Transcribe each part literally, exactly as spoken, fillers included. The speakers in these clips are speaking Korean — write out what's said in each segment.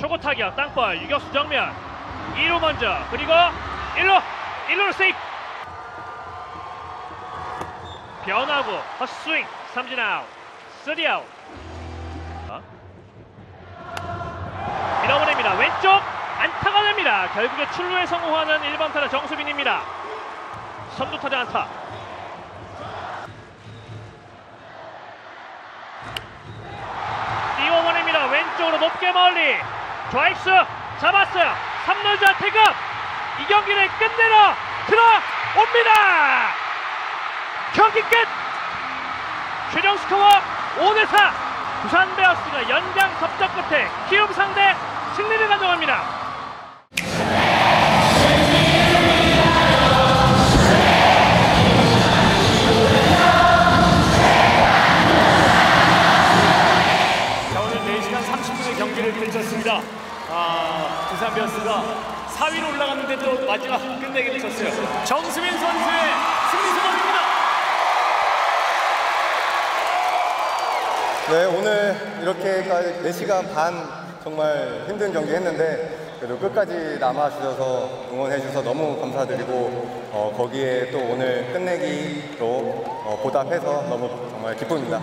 초고 타격 땅볼 유격수 정면 이 루 먼저 그리고 일 루 일 루로 세이프 변하고 헛스윙 삼진 아웃 쓰리 아웃 어? 밀어보냅니다. 왼쪽 안타가 됩니다. 결국에 출루에 성공하는 일 번 타자 정수빈입니다. 선두 타자 안타. 띄워보냅니다. 왼쪽으로 높게 멀리 좌익수 잡았어요. 삼 루자 태급 이 경기를 끝내러 들어옵니다. 경기 끝. 최종 스코어 오 대 사. 두산 베어스가 연장 접전 끝에 키움 상대 승리를 가져갑니다. 자, 오늘 네 시간 삼십 분의 경기를 펼쳤습니다. 아, 두산 베어스가 사 위로 올라갔는데 또 마지막 끝내기를 쳤어요. 정수빈 선수의 승리 소감입니다. 네, 오늘 이렇게까지 네 시간 반 정말 힘든 경기 했는데 그래도 끝까지 남아주셔서 응원해주셔서 너무 감사드리고 어, 거기에 또 오늘 끝내기로 어, 보답해서 너무 정말 기쁩니다.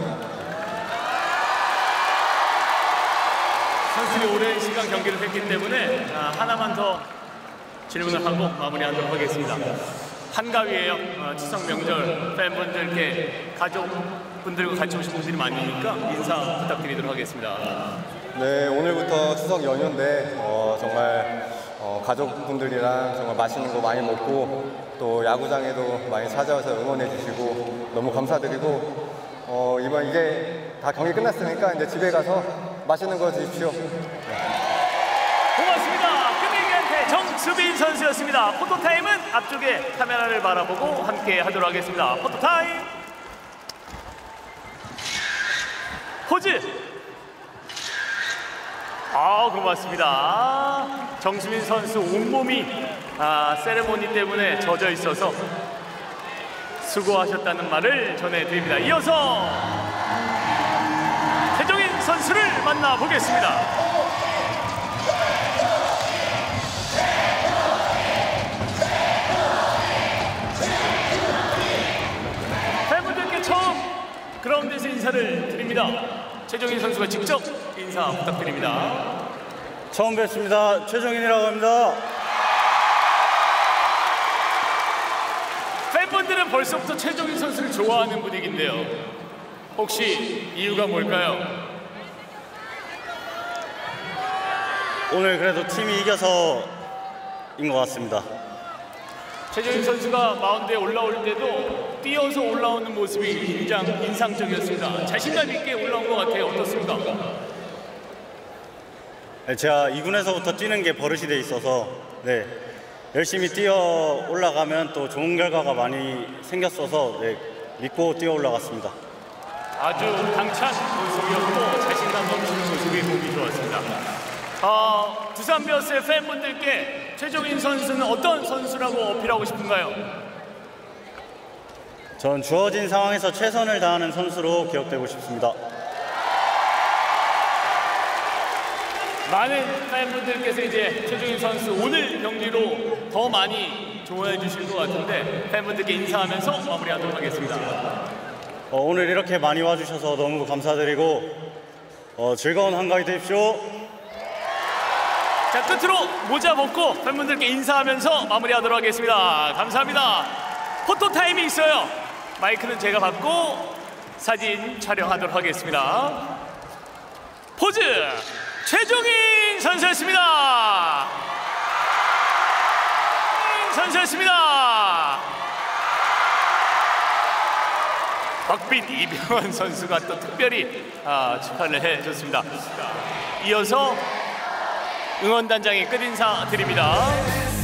선수들이 오랜 시간 경기를 했기 때문에 아, 하나만 더 질문을 하고 마무리하도록 하겠습니다. 한가위에요. 어, 추석 명절 팬분들께 가족분들과 같이 오신 분들이 많으니까 인사 부탁드리도록 하겠습니다. 네, 오늘부터 추석 연휴인데 어, 정말 어, 가족분들이랑 정말 맛있는 거 많이 먹고 또 야구장에도 많이 찾아와서 응원해 주시고 너무 감사드리고 어, 이번 이제 다 경기 끝났으니까 이제 집에 가서 맛있는 거 드십시오. 고맙습니다. 끝내기한테 정수빈 선수였습니다. 포토타임은 앞쪽에 카메라를 바라보고 함께 하도록 하겠습니다. 포토타임. 포즈. 아, 고맙습니다. 정수빈 선수 온몸이 아, 세레모니 때문에 젖어 있어서 수고하셨다는 말을 전해드립니다. 이어서 최종인 선수를 만나보겠습니다. 팬분들께 처음 그라운드에서 인사를 드립니다. 최종인 선수가 직접 인사 부탁드립니다. 처음 뵙습니다. 최종인이라고 합니다. 팬분들은 벌써부터 최종인 선수를 좋아하는 분위기인데요. 혹시 이유가 뭘까요? 오늘 그래도 팀이 이겨서인 것 같습니다. 최종인 선수가 마운드에 올라올 때도 뛰어서 올라오는 모습이 인상, 인상적이었습니다. 자신감 있게 올라온 것 같아요. 어떻습니까? 네, 제가 이 군에서부터 뛰는 게 버릇이 돼 있어서 네, 열심히 뛰어 올라가면 또 좋은 결과가 많이 생겼어서 네, 믿고 뛰어 올라갔습니다. 아주 당찬 모습이었고 자신감 넘치는 모습이 보기 좋았습니다. 어, 두산 베어스의 팬분들께 최종인 선수는 어떤 선수라고 어필하고 싶은가요? 전 주어진 상황에서 최선을 다하는 선수로 기억되고 싶습니다. 많은 팬분들께서 이제 최종인 선수 오늘 경기로 더 많이 좋아해 주실 것 같은데 팬분들께 인사하면서 마무리하도록 하겠습니다. 어, 오늘 이렇게 많이 와주셔서 너무 감사드리고 어, 즐거운 한가위 되십시오. 자, 끝으로 모자 벗고 팬분들께 인사하면서 마무리하도록 하겠습니다. 감사합니다. 포토타임이 있어요. 마이크는 제가 받고 사진 촬영하도록 하겠습니다. 포즈! 최종인 선수였습니다. 선수였습니다. 박빈, 이병헌 선수가 또 특별히 아, 축하를 해줬습니다. 이어서 응원단장의 끝인사 드립니다.